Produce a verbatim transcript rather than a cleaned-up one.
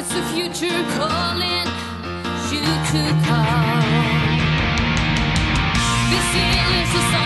It's the future calling. You could call. This is a